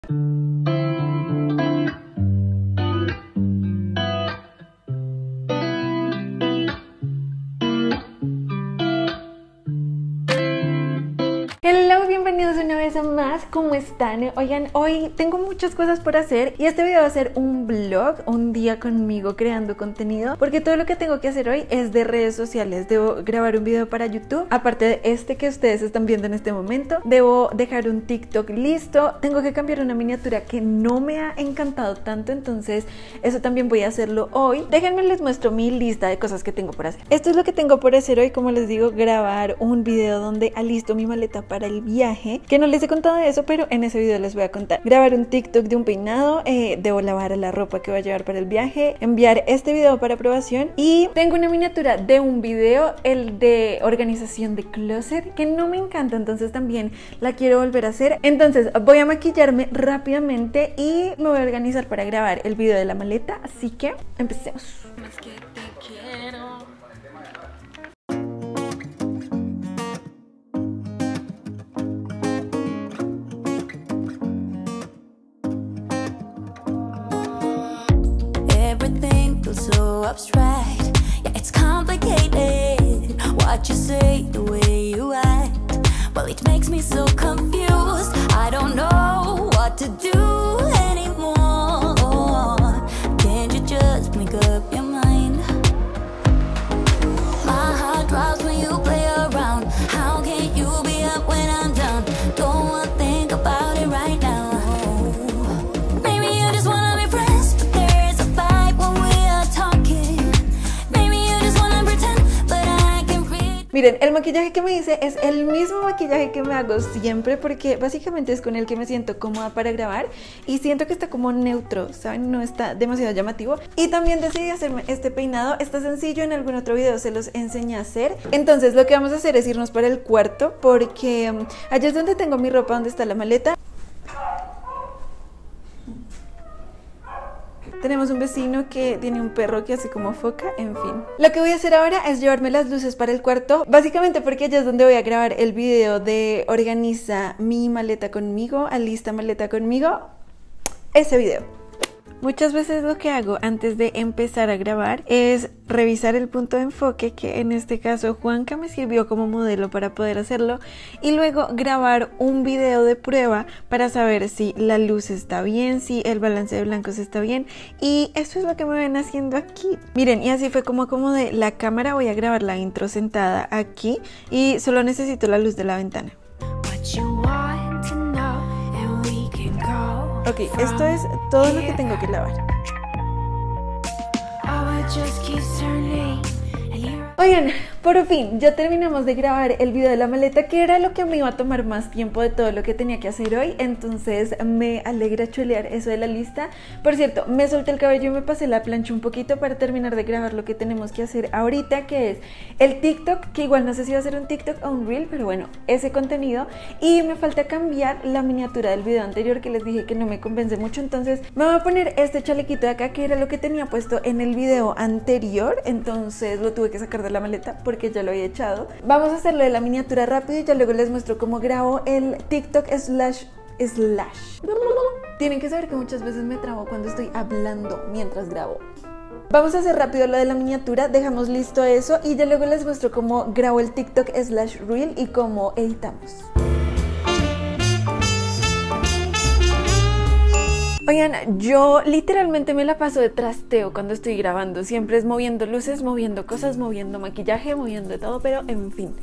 Hello, bienvenidos una vez más, ¿cómo están? Oigan, hoy tengo muchas cosas por hacer y este video va a ser un vlog, un día conmigo creando contenido, porque todo lo que tengo que hacer hoy es de redes sociales. Debo grabar un video para YouTube, aparte de este que ustedes están viendo en este momento. Debo dejar un TikTok listo, tengo que cambiar una miniatura que no me ha encantado tanto, entonces eso también voy a hacerlo hoy. Déjenme les muestro mi lista de cosas que tengo por hacer. Esto es lo que tengo por hacer hoy, como les digo, grabar un video donde alisto mi maleta para el viaje, que no les he contado de eso, pero en ese video les voy a contar. Grabar un TikTok de un peinado, debo lavar la ropa que voy a llevar para el viaje, enviar este video para aprobación y tengo una miniatura de un video, el de organización de closet, que no me encanta, entonces también la quiero volver a hacer. Entonces voy a maquillarme rápidamente y me voy a organizar para grabar el video de la maleta, así que empecemos. Es que te quiero. So abstract, yeah, it's complicated. What you say, the way you act, well, it makes me so confused. I don't know what to do anymore. Can't you just make up your mind? My heart drops when you play around. How can you be up when I'm down? Don't wanna think about it right now. Miren, el maquillaje que me hice es el mismo maquillaje que me hago siempre, porque básicamente es con el que me siento cómoda para grabar y siento que está como neutro, ¿saben? No está demasiado llamativo. Y también decidí hacerme este peinado. Está sencillo, en algún otro video se los enseñé a hacer. Entonces lo que vamos a hacer es irnos para el cuarto, porque allá es donde tengo mi ropa, donde está la maleta. Tenemos un vecino que tiene un perro que hace como foca, en fin. Lo que voy a hacer ahora es llevarme las luces para el cuarto, básicamente porque allá es donde voy a grabar el video de organiza mi maleta conmigo, alista maleta conmigo, ese video. Muchas veces lo que hago antes de empezar a grabar es revisar el punto de enfoque, que en este caso Juanca me sirvió como modelo para poder hacerlo, y luego grabar un video de prueba para saber si la luz está bien, si el balance de blancos está bien, y eso es lo que me ven haciendo aquí. Miren, y así fue como acomodé la cámara. Voy a grabar la intro sentada aquí y solo necesito la luz de la ventana. Ok, esto es todo lo que tengo que lavar. Oigan, por fin ya terminamos de grabar el video de la maleta, que era lo que me iba a tomar más tiempo de todo lo que tenía que hacer hoy. Entonces me alegra chulear eso de la lista. Por cierto, me solté el cabello y me pasé la plancha un poquito para terminar de grabar lo que tenemos que hacer ahorita, que es el TikTok, que igual no sé si va a ser un TikTok o un Reel, pero bueno, ese contenido. Y me falta cambiar la miniatura del video anterior, que les dije que no me convence mucho. Entonces me voy a poner este chalequito de acá, que era lo que tenía puesto en el video anterior. Entonces lo tuve que sacar de la maleta porque ya lo había echado. Vamos a hacerlo de la miniatura rápido y ya luego les muestro cómo grabo el TikTok slash. Tienen que saber que muchas veces me trabo cuando estoy hablando mientras grabo. Vamos a hacer rápido lo de la miniatura, dejamos listo eso y ya luego les muestro cómo grabo el TikTok slash Reel y cómo editamos. Oigan, yo literalmente me la paso de trasteo cuando estoy grabando. Siempre es moviendo luces, moviendo cosas, moviendo maquillaje, moviendo todo, pero en fin.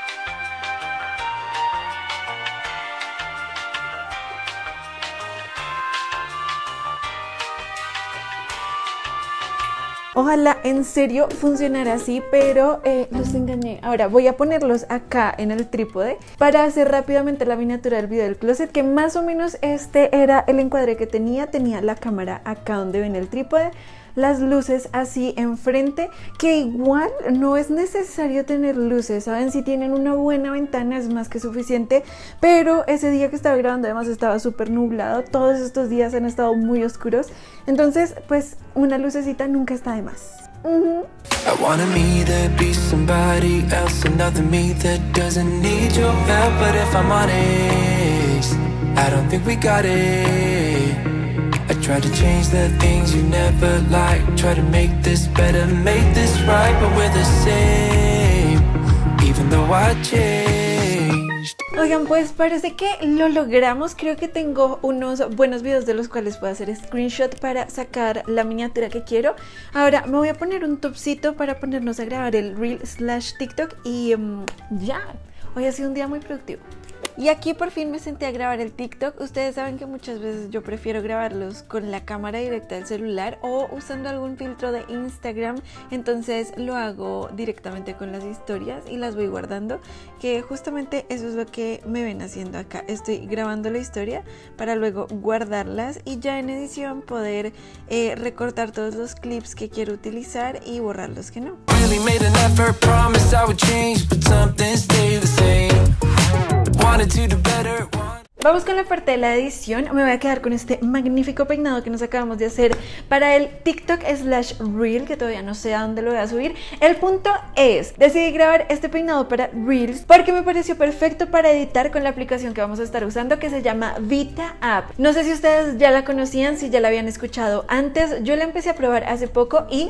Ojalá en serio funcionara así, pero los engañé. Ahora voy a ponerlos acá en el trípode para hacer rápidamente la miniatura del video del closet, que más o menos este era el encuadre que tenía. Tenía la cámara acá donde ven el trípode, las luces así enfrente, que igual no es necesario tener luces, ¿saben? Si tienen una buena ventana es más que suficiente, pero ese día que estaba grabando además estaba súper nublado. Todos estos días han estado muy oscuros, entonces pues una lucecita nunca está de más. I wanted me to be somebody else, another me that doesn't need your help. But if I'm honest, I don't think we got it. Try to change the things you never liked. Try to make this better, make this right. But we're the same, even though I changed. Oigan, pues parece que lo logramos. Creo que tengo unos buenos videos de los cuales puedo hacer screenshot para sacar la miniatura que quiero. Ahora me voy a poner un topcito para ponernos a grabar el Reel/TikTok y ya. Hoy ha sido un día muy productivo. Y aquí por fin me senté a grabar el TikTok. Ustedes saben que muchas veces yo prefiero grabarlos con la cámara directa del celular o usando algún filtro de Instagram. Entonces lo hago directamente con las historias y las voy guardando, que justamente eso es lo que me ven haciendo acá. Estoy grabando la historia para luego guardarlas y ya en edición poder recortar todos los clips que quiero utilizar y borrar los que no. Really made an effort, promised I would change, but something stayed the same. Wanted to do better. Vamos con la parte de la edición. Me voy a quedar con este magnífico peinado que nos acabamos de hacer para el TikTok/Reel, que todavía no sé a dónde lo voy a subir. El punto es, decidí grabar este peinado para Reels porque me pareció perfecto para editar con la aplicación que vamos a estar usando, que se llama Vita App. No sé si ustedes ya la conocían, si ya la habían escuchado antes. Yo la empecé a probar hace poco y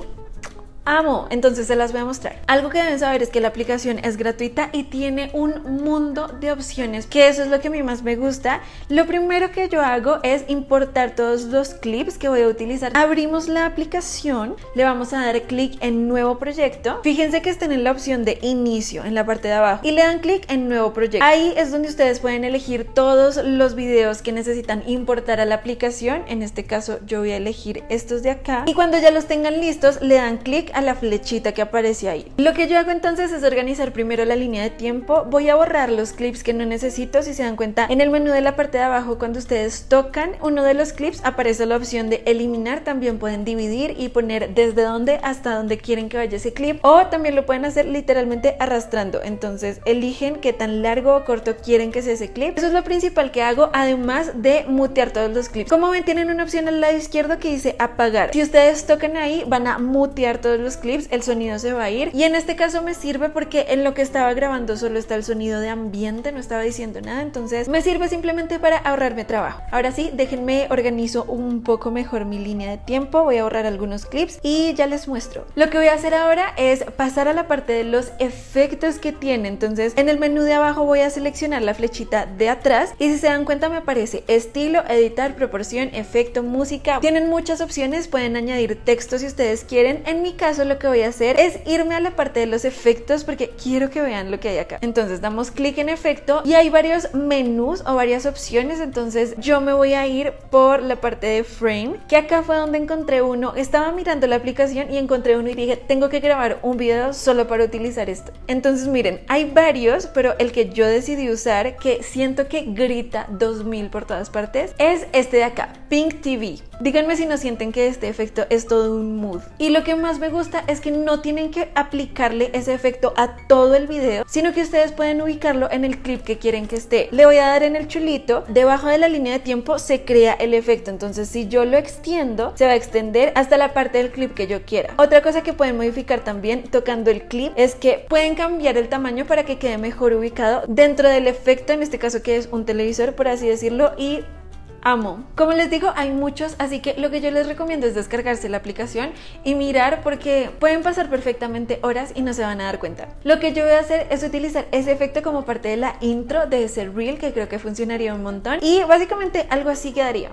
amo, entonces se las voy a mostrar. Algo que deben saber es que la aplicación es gratuita y tiene un mundo de opciones, que eso es lo que a mí más me gusta. Lo primero que yo hago es importar todos los clips que voy a utilizar. Abrimos la aplicación, le vamos a dar clic en nuevo proyecto. Fíjense que están en la opción de inicio en la parte de abajo y le dan clic en nuevo proyecto. Ahí es donde ustedes pueden elegir todos los videos que necesitan importar a la aplicación. En este caso yo voy a elegir estos de acá y cuando ya los tengan listos le dan clic a la flechita que aparece ahí. Lo que yo hago entonces es organizar primero la línea de tiempo. Voy a borrar los clips que no necesito. Si se dan cuenta, en el menú de la parte de abajo, cuando ustedes tocan uno de los clips, aparece la opción de eliminar. También pueden dividir y poner desde dónde hasta dónde quieren que vaya ese clip, o también lo pueden hacer literalmente arrastrando. Entonces eligen qué tan largo o corto quieren que sea ese clip. Eso es lo principal que hago, además de mutear todos los clips. Como ven, tienen una opción al lado izquierdo que dice apagar. Si ustedes tocan ahí, van a mutear todos los clips, el sonido se va a ir, y en este caso me sirve porque en lo que estaba grabando solo está el sonido de ambiente, no estaba diciendo nada, entonces me sirve simplemente para ahorrarme trabajo. Ahora sí, déjenme organizo un poco mejor mi línea de tiempo. Voy a ahorrar algunos clips y ya les muestro. Lo que voy a hacer ahora es pasar a la parte de los efectos que tiene. Entonces en el menú de abajo voy a seleccionar la flechita de atrás y si se dan cuenta me aparece estilo, editar, proporción, efecto, música. Tienen muchas opciones, pueden añadir texto si ustedes quieren. En mi caso lo que voy a hacer es irme a la parte de los efectos porque quiero que vean lo que hay acá. Entonces damos clic en efecto y hay varios menús o varias opciones. Entonces yo me voy a ir por la parte de frame, que acá fue donde encontré uno. Estaba mirando la aplicación y encontré uno y dije, tengo que grabar un video solo para utilizar esto. Entonces miren, hay varios, pero el que yo decidí usar, que siento que grita 2000 por todas partes, es este de acá, Pink TV. Díganme si no sienten que este efecto es todo un mood. Y lo que más me gusta es que no tienen que aplicarle ese efecto a todo el video, sino que ustedes pueden ubicarlo en el clip que quieren que esté. Le voy a dar en el chulito, debajo de la línea de tiempo se crea el efecto, entonces si yo lo extiendo, se va a extender hasta la parte del clip que yo quiera. Otra cosa que pueden modificar también tocando el clip es que pueden cambiar el tamaño para que quede mejor ubicado dentro del efecto, en este caso que es un televisor, por así decirlo, y amo. Como les digo, hay muchos, así que lo que yo les recomiendo es descargarse la aplicación y mirar, porque pueden pasar perfectamente horas y no se van a dar cuenta. Lo que yo voy a hacer es utilizar ese efecto como parte de la intro de ese reel, que creo que funcionaría un montón, y básicamente algo así quedaría.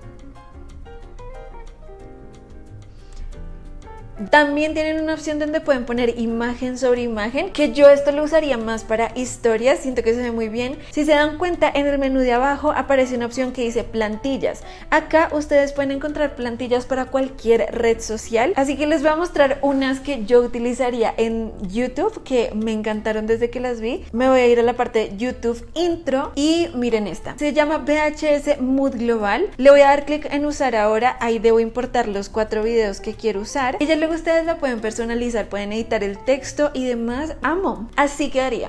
También tienen una opción donde pueden poner imagen sobre imagen, que yo esto lo usaría más para historias, siento que se ve muy bien. Si se dan cuenta, en el menú de abajo aparece una opción que dice plantillas. Acá ustedes pueden encontrar plantillas para cualquier red social, así que les voy a mostrar unas que yo utilizaría en YouTube, que me encantaron desde que las vi. Me voy a ir a la parte de YouTube Intro y miren esta, se llama VHS Mood Global. Le voy a dar clic en usar ahora, ahí debo importar los 4 videos que quiero usar y ya luego ustedes la pueden personalizar, pueden editar el texto y demás. Amo. Así quedaría.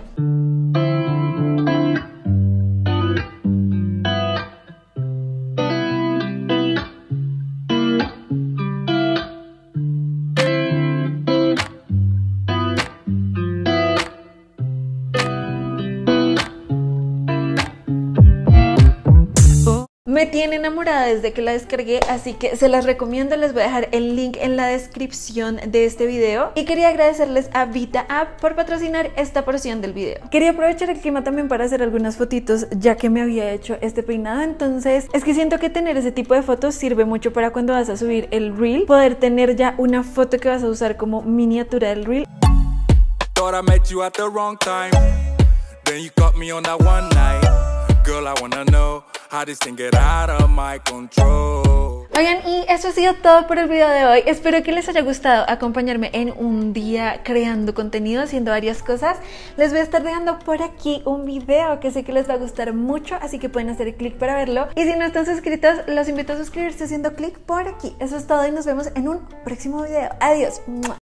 Me bien enamorada desde que la descargué, así que se las recomiendo. Les voy a dejar el link en la descripción de este video. Y quería agradecerles a Vita App por patrocinar esta porción del video. Quería aprovechar el clima también para hacer algunas fotitos, ya que me había hecho este peinado. Entonces es que siento que tener ese tipo de fotos sirve mucho para cuando vas a subir el reel, poder tener ya una foto que vas a usar como miniatura del reel. Thought I met you at the wrong time. Then you caught me on that one night. Girl, I wanna know how this thing get out of my control. Oigan, y eso ha sido todo por el video de hoy. Espero que les haya gustado acompañarme en un día creando contenido, haciendo varias cosas. Les voy a estar dejando por aquí un video que sé que les va a gustar mucho, así que pueden hacer clic para verlo. Y si no están suscritos, los invito a suscribirse haciendo clic por aquí. Eso es todo y nos vemos en un próximo video. Adiós.